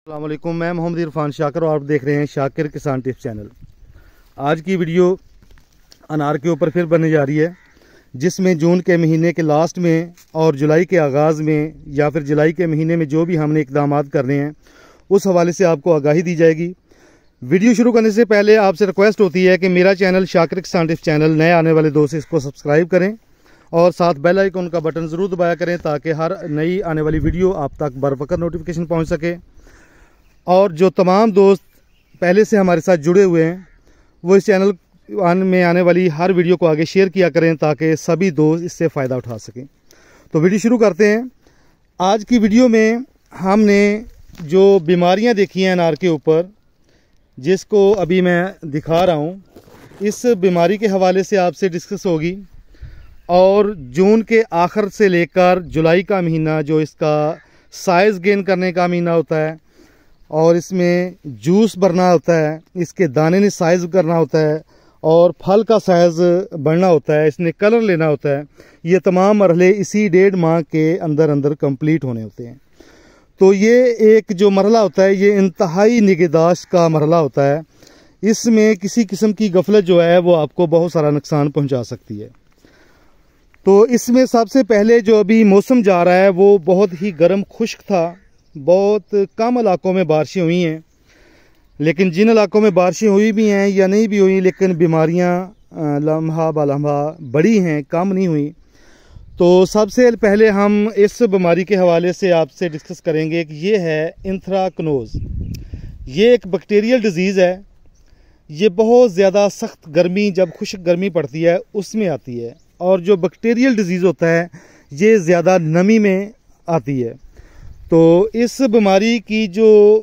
अस्सलाम वालेकुम, मैं मोहम्मद इरफान शाकिर और आप देख रहे हैं शाकिर किसान टिप्स चैनल। आज की वीडियो अनार के ऊपर फिर बनने जा रही है, जिसमें जून के महीने के लास्ट में और जुलाई के आगाज़ में या फिर जुलाई के महीने में जो भी हमने इक़दाम करने हैं उस हवाले से आपको आगाही दी जाएगी। वीडियो शुरू करने से पहले आपसे रिक्वेस्ट होती है कि मेरा चैनल शाकिर किसान टिप्स चैनल नए आने वाले दोस्त इसको सब्सक्राइब करें और साथ बेल आइकन का बटन ज़रूर दबाया करें ताकि हर नई आने वाली वीडियो आप तक बर वक्त नोटिफिकेशन पहुँच सके। और जो तमाम दोस्त पहले से हमारे साथ जुड़े हुए हैं वो इस चैनल में आने वाली हर वीडियो को आगे शेयर किया करें ताकि सभी दोस्त इससे फ़ायदा उठा सकें। तो वीडियो शुरू करते हैं। आज की वीडियो में हमने जो बीमारियां देखी हैं अनार के ऊपर, जिसको अभी मैं दिखा रहा हूं, इस बीमारी के हवाले से आपसे डिस्कस होगी। और जून के आखिर से लेकर जुलाई का महीना जो इसका साइज़ गेन करने का महीना होता है और इसमें जूस भरना होता है, इसके दाने ने साइज़ करना होता है और फल का साइज़ बढ़ना होता है, इसने कलर लेना होता है। ये तमाम मरहले इसी 1.5 माह के अंदर अंदर कंप्लीट होने होते हैं। तो ये एक जो मरहला होता है ये इंतहाई निगहदाश्त का मरहला होता है। इसमें किसी किस्म की गफलत जो है वो आपको बहुत सारा नुकसान पहुंचा सकती है। तो इसमें सबसे पहले जो अभी मौसम जा रहा है वो बहुत ही गर्म खुश्क था। बहुत कम इलाकों में बारिशें हुई हैं, लेकिन जिन इलाकों में बारिशें हुई भी हैं या नहीं भी हुई, लेकिन बीमारियां लम्हा बलम्हा बड़ी हैं, कम नहीं हुई। तो सबसे पहले हम इस बीमारी के हवाले से आपसे डिस्कस करेंगे कि ये है एंथ्राकनोज। ये एक बैक्टीरियल डिजीज़ है। ये बहुत ज़्यादा सख्त गर्मी, जब खुश्क गर्मी पड़ती है उसमें आती है, और जो बैक्टीरियल डिजीज़ होता है ये ज़्यादा नमी में आती है। तो इस बीमारी की जो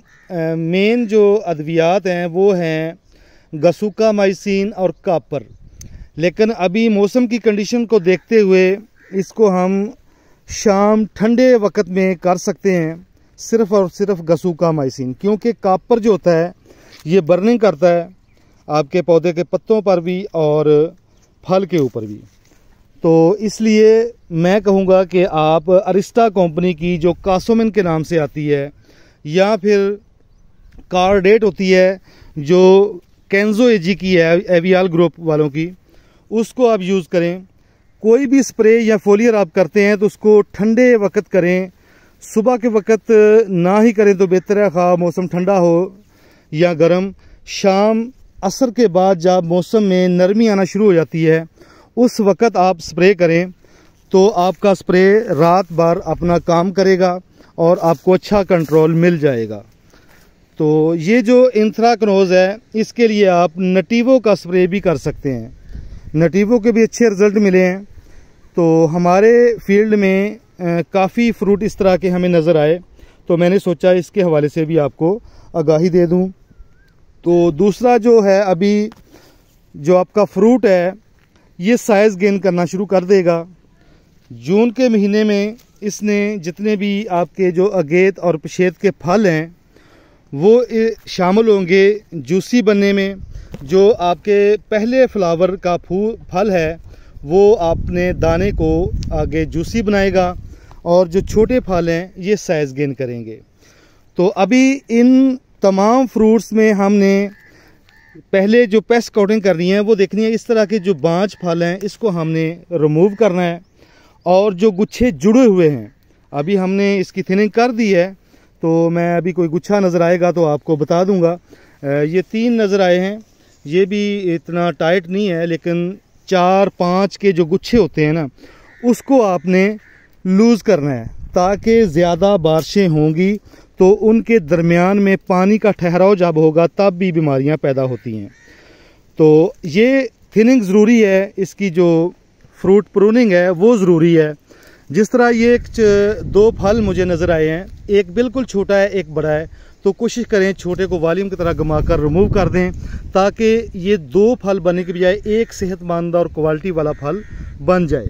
मेन जो अद्वियात हैं वो हैं गसुकामाइसिन और कापर। लेकिन अभी मौसम की कंडीशन को देखते हुए इसको हम शाम ठंडे वक्त में कर सकते हैं, सिर्फ़ और सिर्फ गसुकामाइसिन, क्योंकि कापर जो होता है ये बर्निंग करता है आपके पौधे के पत्तों पर भी और फल के ऊपर भी। तो इसलिए मैं कहूँगा कि आप अरिस्टा कंपनी की जो कासोमिन के नाम से आती है या फिर कार्डेट होती है जो कैंजो एजी की है, एवियाल ग्रुप वालों की, उसको आप यूज़ करें। कोई भी स्प्रे या फोलियर आप करते हैं तो उसको ठंडे वक्त करें, सुबह के वक्त ना ही करें तो बेहतर है, खा मौसम ठंडा हो या गर्म। शाम असर के बाद जब मौसम में नरमी आना शुरू हो जाती है उस वक़्त आप स्प्रे करें तो आपका स्प्रे रात भर अपना काम करेगा और आपको अच्छा कंट्रोल मिल जाएगा। तो ये जो एंथ्राकनोज है इसके लिए आप नटीवो का स्प्रे भी कर सकते हैं। नटीवो के भी अच्छे रिज़ल्ट मिले हैं। तो हमारे फील्ड में काफ़ी फ्रूट इस तरह के हमें नज़र आए, तो मैंने सोचा इसके हवाले से भी आपको आगाही दे दूं। तो दूसरा जो है, अभी जो आपका फ्रूट है ये साइज़ गेन करना शुरू कर देगा। जून के महीने में इसने जितने भी आपके जो अगेत और पशेत के फल हैं वो शामिल होंगे जूसी बनने में। जो आपके पहले फ्लावर का फल है वो आपने दाने को आगे जूसी बनाएगा और जो छोटे फल हैं ये साइज़ गेन करेंगे। तो अभी इन तमाम फ्रूट्स में हमने पहले जो पेस्ट काउटिंग करनी है वो देखनी है। इस तरह के जो बांझ फल हैं इसको हमने रिमूव करना है, और जो गुच्छे जुड़े हुए हैं अभी हमने इसकी थिनिंग कर दी है। तो मैं अभी कोई गुच्छा नज़र आएगा तो आपको बता दूंगा। ये 3 नज़र आए हैं, ये भी इतना टाइट नहीं है, लेकिन 4-5 के जो गुच्छे होते हैं ना उसको आपने लूज़ करना है ताकि ज़्यादा बारिशें होंगी तो उनके दरमियान में पानी का ठहराव जब होगा तब भी बीमारियां पैदा होती हैं। तो ये थिनिंग ज़रूरी है, इसकी जो फ्रूट प्रूनिंग है वो ज़रूरी है। जिस तरह ये 2 फल मुझे नज़र आए हैं, एक बिल्कुल छोटा है एक बड़ा है, तो कोशिश करें छोटे को वॉल्यूम की तरह घुमा कर रिमूव कर दें ताकि ये 2 फल बनने के बजाय एक सेहतमंद और क्वालिटी वाला फल बन जाए।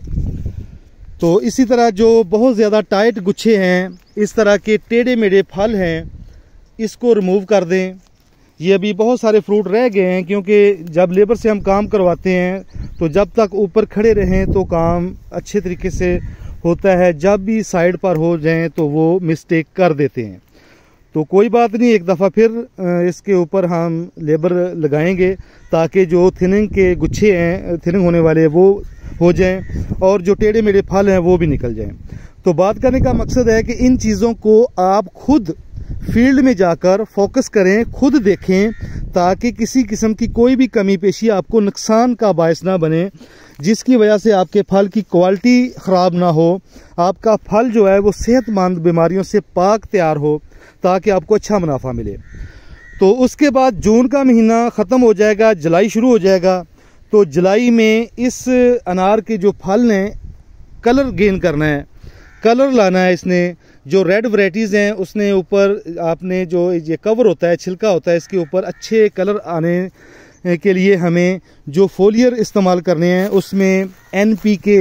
तो इसी तरह जो बहुत ज़्यादा टाइट गुच्छे हैं, इस तरह के टेढ़े मेढ़े फल हैं, इसको रिमूव कर दें। ये अभी बहुत सारे फ्रूट रह गए हैं क्योंकि जब लेबर से हम काम करवाते हैं तो जब तक ऊपर खड़े रहें तो काम अच्छे तरीके से होता है, जब भी साइड पर हो जाएं तो वो मिस्टेक कर देते हैं। तो कोई बात नहीं, एक दफ़ा फिर इसके ऊपर हम लेबर लगाएंगे ताकि जो थिनिंग के गुच्छे हैं, थिनिंग होने वाले, वो हो जाएं और जो टेढ़े मेढ़े फल हैं वो भी निकल जाएं। तो बात करने का मकसद है कि इन चीज़ों को आप खुद फील्ड में जाकर फोकस करें, खुद देखें, ताकि किसी किस्म की कोई भी कमी पेशी आपको नुकसान का बायस ना बने, जिसकी वजह से आपके फल की क्वालिटी ख़राब ना हो, आपका फल जो है वो सेहतमंद, बीमारियों से पाक तैयार हो, ताकि आपको अच्छा मुनाफा मिले। तो उसके बाद जून का महीना ख़त्म हो जाएगा, जुलाई शुरू हो जाएगा। तो जुलाई में इस अनार के जो फल ने कलर गेन करना है, कलर लाना है इसने। जो रेड वैरायटीज़ हैं उसने ऊपर आपने जो ये कवर होता है, छिलका होता है, इसके ऊपर अच्छे कलर आने के लिए हमें जो फोलियर इस्तेमाल करने हैं उसमें NPK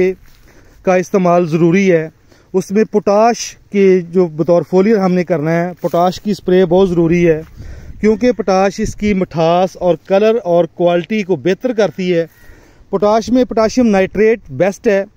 का इस्तेमाल ज़रूरी है। उसमें पोटाश के जो बतौर फोलियर हमने करना है, पोटाश की स्प्रे बहुत ज़रूरी है, क्योंकि पोटाश इसकी मिठास और कलर और क्वालिटी को बेहतर करती है। पोटाश में पोटाशियम नाइट्रेट बेस्ट है,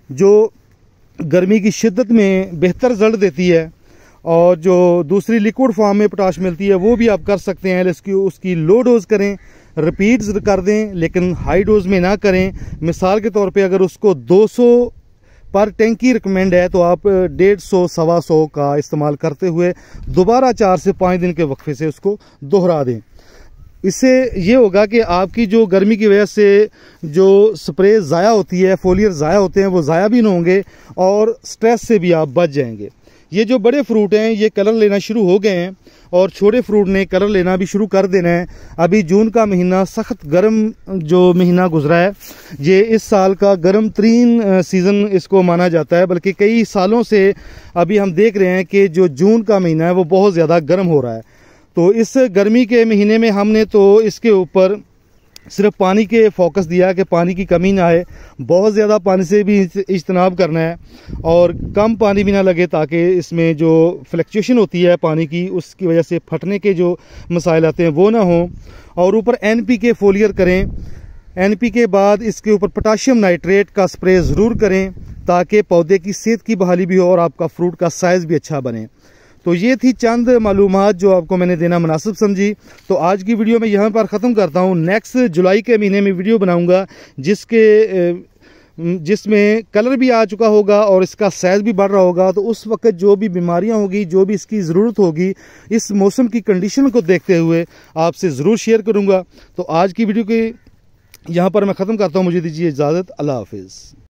जो गर्मी की शिद्दत में बेहतर रिजल्ट देती है। और जो दूसरी लिक्विड फॉर्म में पोटाश मिलती है वो भी आप कर सकते हैं, उसकी लो डोज करें, रिपीट्स कर दें, लेकिन हाई डोज में ना करें। मिसाल के तौर पे अगर उसको 200 पर टैंकी रिकमेंड है तो आप 150 सवा 100 का इस्तेमाल करते हुए दोबारा 4 से 5 दिन के वक्फे से उसको दोहरा दें। इससे ये होगा कि आपकी जो गर्मी की वजह से जो स्प्रे ज़ाया होती है, फोलियर ज़ाया होते हैं, वो ज़ाया भी ना होंगे और स्ट्रेस से भी आप बच जाएंगे। ये जो बड़े फ्रूट हैं ये कलर लेना शुरू हो गए हैं और छोटे फ्रूट ने कलर लेना भी शुरू कर देना है। अभी जून का महीना सख्त गर्म जो महीना गुजरा है, ये इस साल का गर्म तरीन सीज़न इसको माना जाता है, बल्कि कई सालों से अभी हम देख रहे हैं कि जो जून का महीना है वो बहुत ज़्यादा गर्म हो रहा है। तो इस गर्मी के महीने में हमने तो इसके ऊपर सिर्फ पानी के फोकस दिया कि पानी की कमी ना आए, बहुत ज़्यादा पानी से भी इज्तनाब करना है और कम पानी भी ना लगे, ताकि इसमें जो फ्लक्चुएशन होती है पानी की उसकी वजह से फटने के जो मसाइल आते हैं वो ना हों। और ऊपर NPK फोलियर करें। NPK बाद इसके ऊपर पोटाशियम नाइट्रेट का स्प्रे ज़रूर करें, ताकि पौधे की सेहत की बहाली भी हो और आपका फ्रूट का साइज़ भी अच्छा बने। तो ये थी चंद मालूमात जो आपको मैंने देना मुनासिब समझी। तो आज की वीडियो मैं यहाँ पर ख़त्म करता हूँ। नेक्स्ट जुलाई के महीने में वीडियो बनाऊँगा जिसमें कलर भी आ चुका होगा और इसका साइज़ भी बढ़ रहा होगा। तो उस वक्त जो भी बीमारियाँ होगी, जो भी इसकी ज़रूरत होगी, इस मौसम की कंडीशन को देखते हुए आपसे ज़रूर शेयर करूँगा। तो आज की वीडियो के यहाँ पर मैं ख़त्म करता हूँ। मुझे दीजिए इजाज़त। अल्लाह हाफिज़।